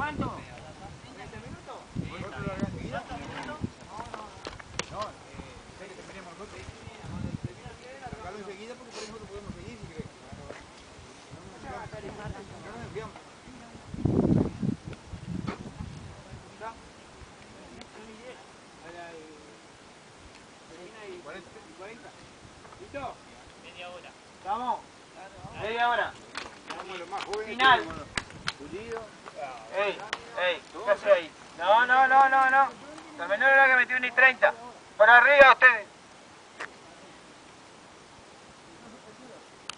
¿Cuánto? 20 minutos. ¿Vosotros lo largás enseguida? No, que terminemos nosotros. Largarlo enseguida porque por ahí nosotros podemos seguir si querés. No nos enfriamos. ¿Listo? Media hora. ¿Estamos? Media hora. Final. Ey, ¿qué hace ahí? No. La menor era que metió 1:30. Para arriba ustedes.